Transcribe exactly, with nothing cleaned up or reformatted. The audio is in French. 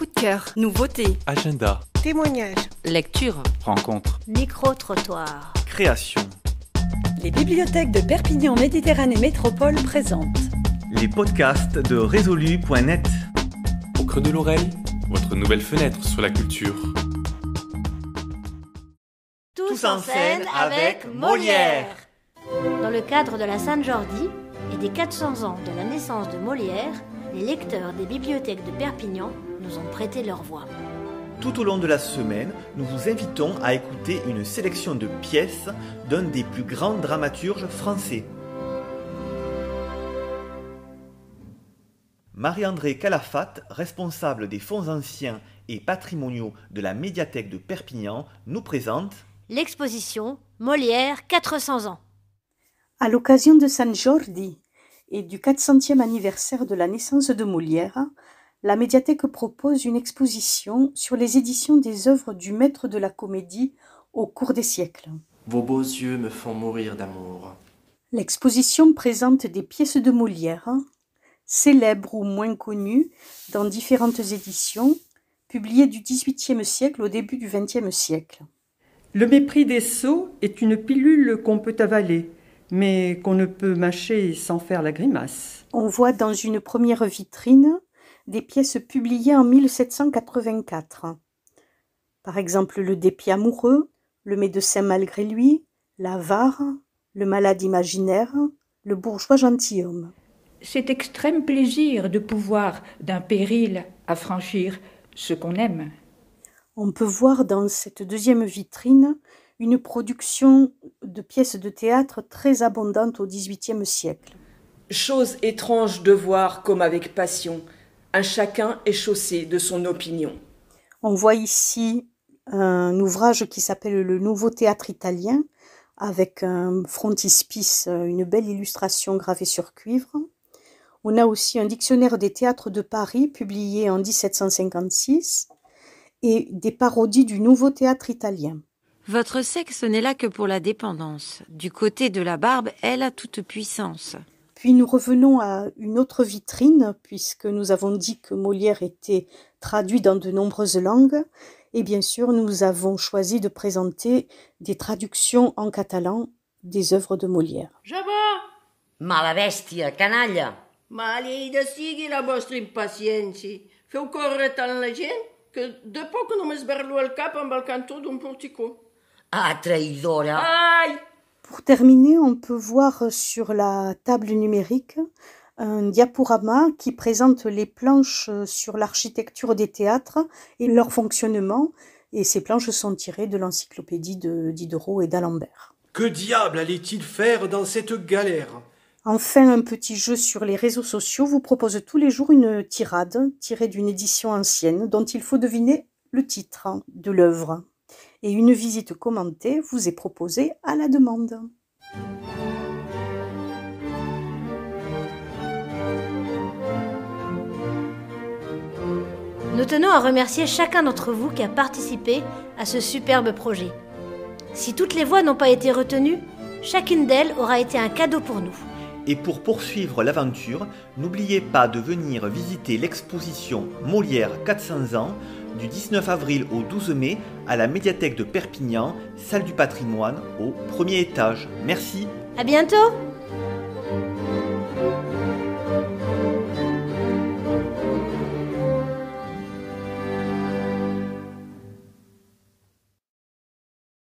Coup de cœur, nouveautés, agenda, témoignages, lecture, rencontre, micro-trottoir, création. Les bibliothèques de Perpignan Méditerranée Métropole présentent les podcasts de résolu point net. Au creux de l'oreille, votre nouvelle fenêtre sur la culture. Tous en scène avec Molière. Dans le cadre de la Saint-Jordi et des quatre cents ans de la naissance de Molière, les lecteurs des bibliothèques de Perpignan nous ont prêté leur voix. Tout au long de la semaine, nous vous invitons à écouter une sélection de pièces d'un des plus grands dramaturges français. Marie-Andrée Calafat, responsable des fonds anciens et patrimoniaux de la médiathèque de Perpignan, nous présente l'exposition Molière quatre cents ans. À l'occasion de San Jordi et du quatre centième anniversaire de la naissance de Molière, la médiathèque propose une exposition sur les éditions des œuvres du maître de la comédie au cours des siècles. Vos beaux yeux me font mourir d'amour. L'exposition présente des pièces de Molière, célèbres ou moins connues, dans différentes éditions, publiées du dix-huitième siècle au début du vingtième siècle. Le mépris des sots est une pilule qu'on peut avaler, mais qu'on ne peut mâcher sans faire la grimace. On voit dans une première vitrine des pièces publiées en mille sept cent quatre-vingt-quatre. Par exemple, le dépit amoureux, le médecin malgré lui, l'avare, le malade imaginaire, le bourgeois gentilhomme. Cet extrême plaisir de pouvoir, d'un péril, affranchir ce qu'on aime. On peut voir dans cette deuxième vitrine une production de pièces de théâtre très abondante au dix-huitième siècle. Chose étrange de voir comme avec passion, un chacun est chaussé de son opinion. On voit ici un ouvrage qui s'appelle le Nouveau Théâtre Italien, avec un frontispice, une belle illustration gravée sur cuivre. On a aussi un dictionnaire des théâtres de Paris, publié en dix-sept cent cinquante-six, et des parodies du Nouveau Théâtre Italien. Votre sexe n'est là que pour la dépendance. Du côté de la barbe, elle a toute puissance. Puis nous revenons à une autre vitrine, puisque nous avons dit que Molière était traduit dans de nombreuses langues. Et bien sûr, nous avons choisi de présenter des traductions en catalan des œuvres de Molière. Ja va! Mala bèstia, canalla! Maleïda sigui la vostra impaciència. Feu córrer tant la gent que de poc només berlo el cap amb el cantó d'un porticó. Ah, traïdora! Ai! Pour terminer, on peut voir sur la table numérique un diaporama qui présente les planches sur l'architecture des théâtres et leur fonctionnement. Et ces planches sont tirées de l'encyclopédie de Diderot et d'Alembert. Que diable allait-il faire dans cette galère ? Enfin, un petit jeu sur les réseaux sociaux vous propose tous les jours une tirade tirée d'une édition ancienne dont il faut deviner le titre de l'œuvre. Et une visite commentée vous est proposée à la demande. Nous tenons à remercier chacun d'entre vous qui a participé à ce superbe projet. Si toutes les voix n'ont pas été retenues, chacune d'elles aura été un cadeau pour nous. Et pour poursuivre l'aventure, n'oubliez pas de venir visiter l'exposition Molière quatre cents ans du dix-neuf avril au douze mai à la médiathèque de Perpignan, salle du patrimoine au premier étage. Merci. À bientôt.